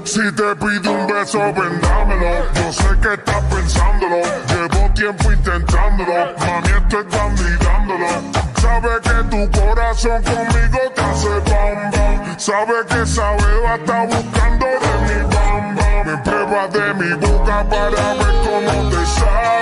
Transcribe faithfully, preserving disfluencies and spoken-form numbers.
Si te pide un beso, ven dámelo. Yo sé que estás pensándolo. Llevo tiempo intentándolo. Mami, estoy candidándolo. Sabe que tu corazón conmigo te hace bam bam. Sabe que esa beba está buscando de mi bam bam. Me prueba de mi boca para ver cómo te sabe.